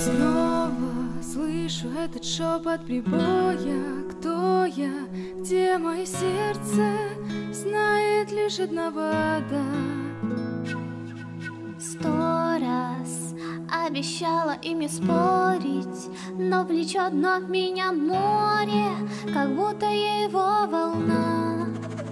Снова слышу этот шепот прибоя. Кто я, где мое сердце, знает лишь одна вода. 100 раз обещала им не спорить, но влечет вновь меня море, как будто его волна.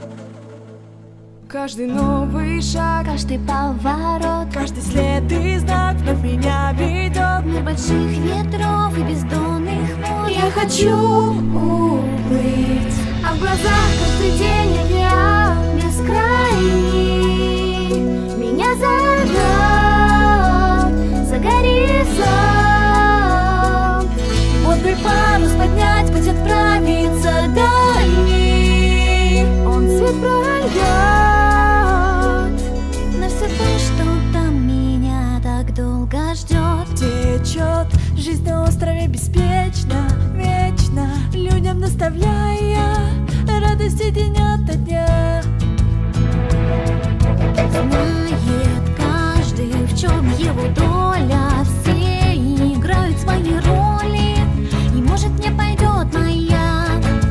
Каждый новый шаг, каждый поворот, каждый след и знак вновь меня ведет. Мир больших ветров и бездонных морей. Я хочу уплыть, а в глазах каждый день океан бескрайний меня зовет за горизонт. водный парус поднять, путь отправиться дальний. Он свет прольет на все то, что там меня так долго ждет. Течет жизнь на острове беспечно, вечно, людям доставляя радости день ото дня. Знает каждый, в чем его доля, все играют свои роли, и может не пойдет моя.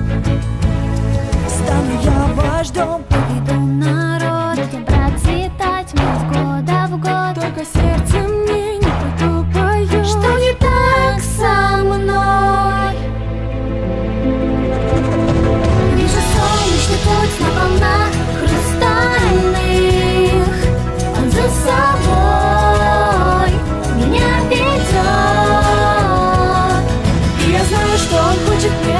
Стану я вождем, поведу народ, будем процветать мы из года в год. только сердце мне не потупает, что не так со мной. Вижу солнечный путь на волнах хрустальных, он за собой меня ведет. и я знаю, что он хочет мне